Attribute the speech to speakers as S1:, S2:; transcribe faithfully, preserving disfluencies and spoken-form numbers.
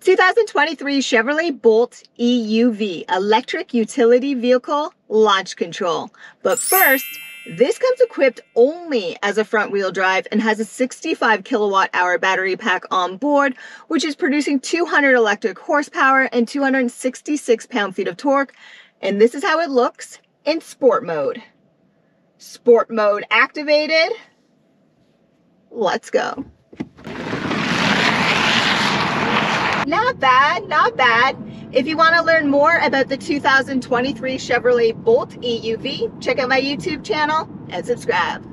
S1: two thousand twenty-three Chevrolet Bolt E U V, Electric Utility Vehicle Launch Control. But first, this comes equipped only as a front-wheel drive and has a sixty-five kilowatt hour battery pack on board, which is producing two hundred electric horsepower and two hundred sixty-six pound-feet of torque. And this is how it looks in sport mode. Sport mode activated. Let's go. Not bad, not bad. If you want to learn more about the two thousand twenty-three Chevrolet Bolt E U V, check out my YouTube channel and subscribe.